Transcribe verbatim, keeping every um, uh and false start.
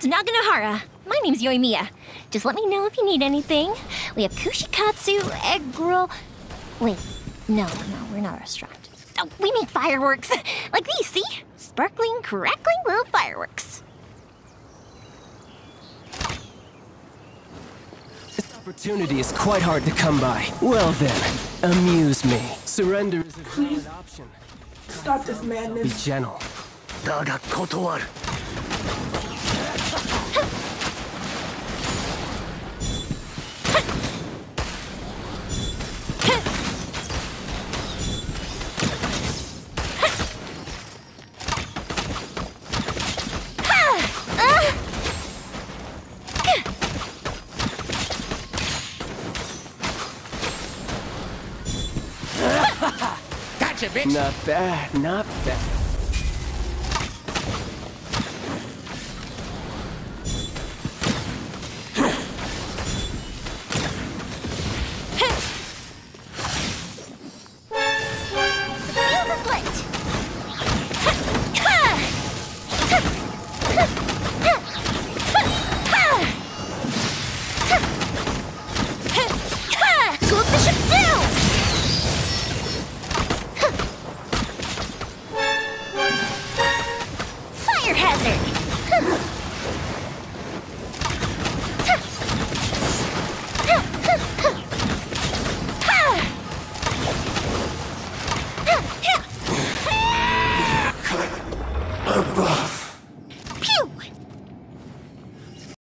to Naganohara. My name's Yoimiya. Just let me know if you need anything. We have kushikatsu, egg roll... Wait, no, no, we're not a restaurant. Oh, we make fireworks. Like these, see? Sparkling, crackling little fireworks. This opportunity is quite hard to come by. Well then, amuse me. Surrender is a valid option. Stop this madness. Be gentle. だが断る。Gotcha, bitch. Not bad, not bad.